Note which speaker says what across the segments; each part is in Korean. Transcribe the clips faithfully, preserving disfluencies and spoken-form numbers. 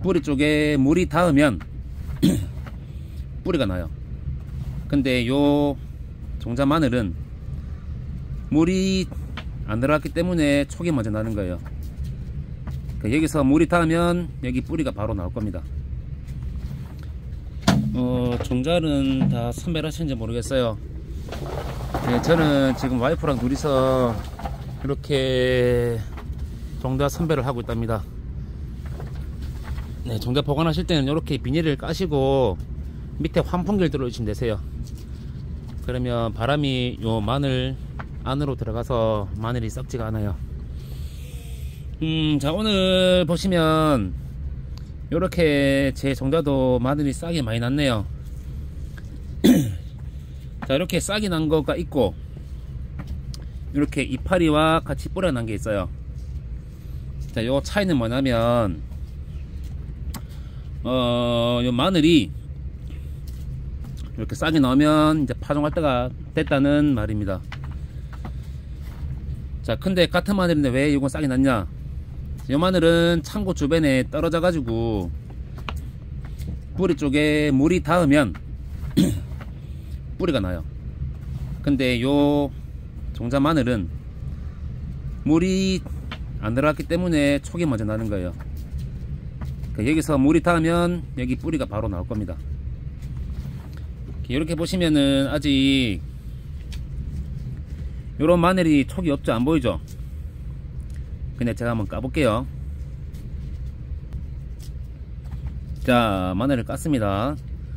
Speaker 1: 뿌리 쪽에 물이 닿으면 뿌리가 나요. 근데 요 종자 마늘은 물이 안 들어갔기 때문에 촉이 먼저 나는 거예요. 여기서 물이 닿으면 여기 뿌리가 바로 나올 겁니다. 어, 종자는 다 선별하시는지 모르겠어요. 네, 저는 지금 와이프랑 둘이서 이렇게 종자 선별을 하고 있답니다. 네, 종자 보관하실 때는 이렇게 비닐을 까시고 밑에 환풍기를 들어주시면 되세요. 그러면 바람이 요 마늘 안으로 들어가서 마늘이 썩지가 않아요. 음, 자, 오늘 보시면 요렇게 제 종자도 마늘이 싹이 많이 났네요. 자, 이렇게 싹이 난 거가 있고 이렇게 이파리와 같이 뿌려 난 게 있어요. 자, 요 차이는 뭐냐면 어, 요 마늘이 이렇게 싹이 나오면 이제 파종할 때가 됐다는 말입니다. 자, 근데 같은 마늘인데 왜 이건 싹이 났냐? 이 마늘은 창고 주변에 떨어져 가지고 뿌리 쪽에 물이 닿으면 뿌리가 나요. 근데 요 종자 마늘은 물이 안 들어갔기 때문에 촉이 먼저 나는 거예요. 여기서 물이 닿으면 여기 뿌리가 바로 나올 겁니다. 이렇게 보시면은 아직 요런 마늘이 촉이 없죠? 안 보이죠? 근데 제가 한번 까볼게요. 자, 마늘을 깠습니다.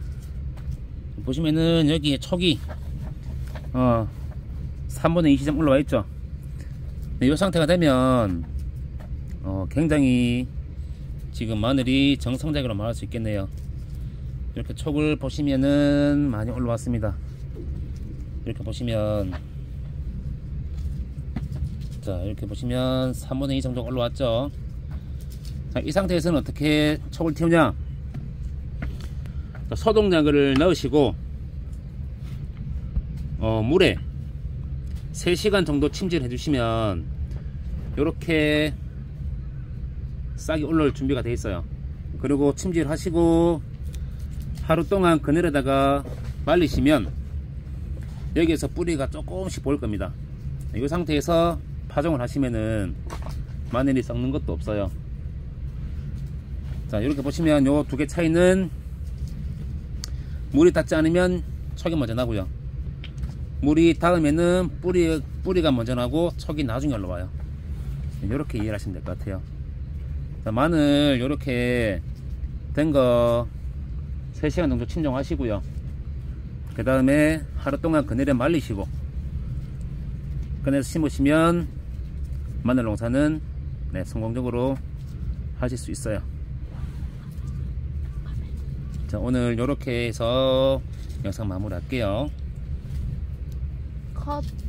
Speaker 1: 보시면은 여기에 촉이 어 삼분의 이 시점 올라와 있죠. 이 상태가 되면 어 굉장히 지금 마늘이 정상적으로 말할 수 있겠네요. 이렇게 촉을 보시면은 많이 올라왔습니다. 이렇게 보시면 자, 이렇게 보시면 삼분의 이 정도 올라왔죠. 자, 이 상태에서는 어떻게 촉을 틔우냐? 자, 소독약을 넣으시고 어, 물에 세 시간 정도 침질해 주시면 이렇게 싹이 올라올 준비가 되어 있어요. 그리고 침질하시고 하루 동안 그늘에다가 말리시면 여기에서 뿌리가 조금씩 보일 겁니다. 이 상태에서 파종을 하시면은 마늘이 썩는 것도 없어요. 자, 이렇게 보시면 요 두 개 차이는 물이 닿지 않으면 촉이 먼저 나고요. 물이 닿으면은 뿌리, 뿌리가 먼저 나고 촉이 나중에 올라와요. 이렇게 이해를 하시면 될 것 같아요. 자, 마늘 요렇게 된 거 세 시간 정도 침종하시고요. 그 다음에 하루 동안 그늘에 말리시고 꺼내서 심으시면 마늘 농사는 네, 성공적으로 하실 수 있어요. 자, 오늘 요렇게 해서 영상 마무리 할게요.
Speaker 2: 컷.